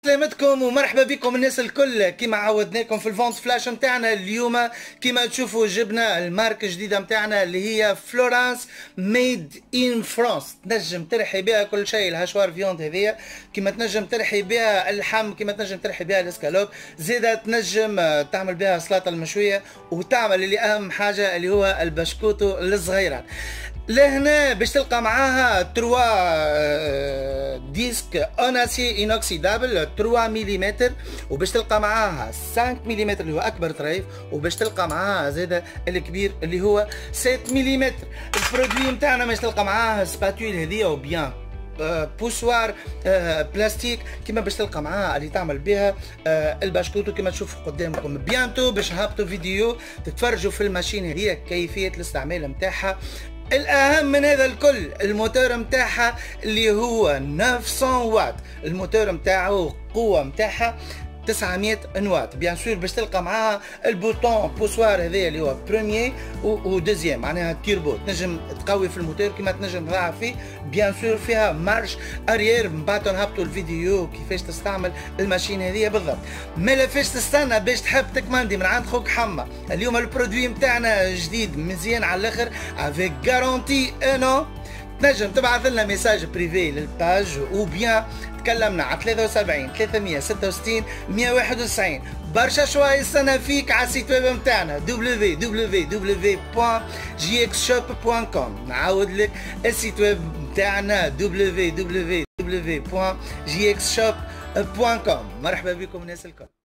سلامتكم ومرحبا بكم الناس الكل. كما عودناكم في الفونت فلاش نتاعنا اليوم، كما تشوفوا جبنا الماركة الجديدة نتاعنا اللي هي فلورانس ميد ان فرانس. تنجم ترحي بها كل شيء، الهاشوار فيوند هذيا كما تنجم ترحي بها اللحم، كما تنجم ترحي بها الاسكالوب، زيدا تنجم تعمل بها السلطة المشوية، وتعمل اللي اهم حاجة اللي هو البشكوتو الصغيرة. لهنا باش تلقى معاها 3 ديسك اون اسي انوكسيدابل 3 ملم، وباش تلقى معاها 5 ملم اللي هو اكبر طريف، وباش تلقى معاها زاده الكبير اللي هو 7 ملم. البرودوي نتاعنا باش تلقى معاها سباتول هذيا وبيان بوسوار بلاستيك كما باش تلقى معاها اللي تعمل بها البشكوتو كما تشوفوا قدامكم. بيانتو باش نهبطوا فيديو تتفرجوا في الماشين هذيا كيفيه الاستعمال نتاعها. الاهم من هذا الكل الموتور نتاعها اللي هو 900 واط، الموتور نتاعو القوه نتاعها 900 واط. بيان سور باش تلقى معاها البوطون بوسوار هذايا اللي هو بروميير و دوزيام معناها تيربو، تنجم تقوي في الموتور كما تنجم تضاعف فيه. بيان سور فيها مارش اريير، من بعد نهبطوا الفيديو كيفاش تستعمل الماشين هذيا بالضبط. ما فاش تستنى باش تحب تكماندي من عند خوك حما. اليوم البرودوي نتاعنا جديد مزيان على الاخر افيك غارونتي انو. تنجم تبعث لنا ميساج بريفي للباج وبيان تكلمنا على 73 366 191. برشا شوية يستنى فيك على السيت ويب نتاعنا www.gxshop.com. نعاود لك السيت ويب نتاعنا www.gxshop.com. مرحبا بكم الناس الكل.